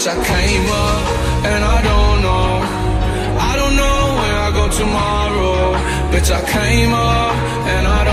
bitch, I came up, and I don't know where I go tomorrow. Bitch, I came up, and I don't